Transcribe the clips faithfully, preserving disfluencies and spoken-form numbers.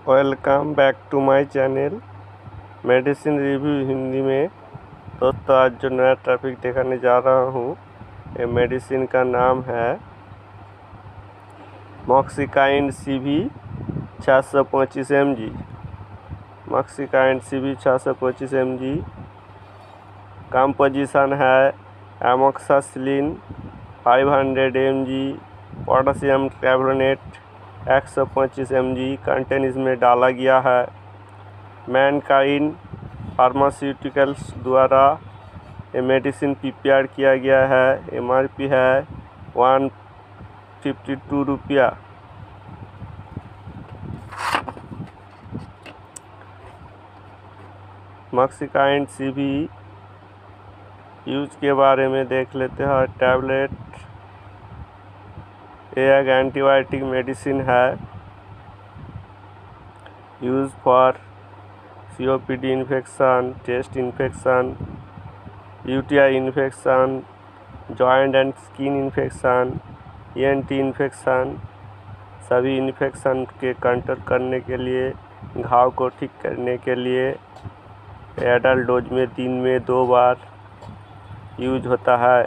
Welcome back to my channel medicine review Hindi में। दोस्तों, आज जो नया टॉपिक दिखाने जा रहा हूँ, ये मेडिसिन का नाम है मॉक्सिकाइन सीवी छः सौ पच्चीस एम जी। मॉक्सिकाइन सीवी छः सौ पच्चीस एम जी कंपोजिशन है amoxicillin five hundred M G, potassium carbonate एक सौ पच्चीस एम जी कंटेन इसमें डाला गया है। मैनकाइंड फार्मास्यूटिकल्स द्वारा ये मेडिसिन प्रिपेयर किया गया है। एम आर पी है वन फिफ्टी टू रुपया। मॉक्सिकाइन सीवी यूज के बारे में देख लेते हैं। टैबलेट एक एंटीबायोटिक मेडिसिन है, use for C O P D infection, chest infection, U T I infection, joint and skin infection, E N T infection, सभी इन्फेक्शन के कंट्रोल करने के लिए, घाव को ठीक करने के लिए एडल्ट डोज में दिन में दो बार यूज होता है।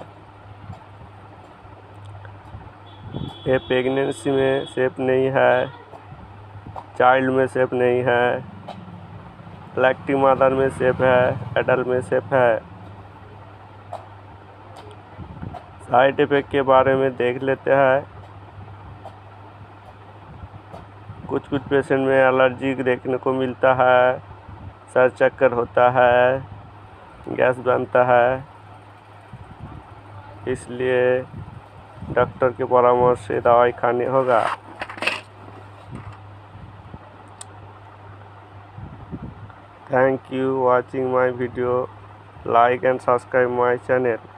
ये प्रेगनेंसी में सेफ नहीं है, चाइल्ड में सेफ नहीं है, लैक्टिंग मदर में सेफ है, एडल्ट में सेफ है। साइड इफेक्ट के बारे में देख लेते हैं। कुछ कुछ पेशेंट में एलर्जी देखने को मिलता है, सर चक्कर होता है, गैस बनता है, इसलिए डॉक्टर के परामर्श से दवाई खानी होगा। Thank you watching my video, like and subscribe my channel.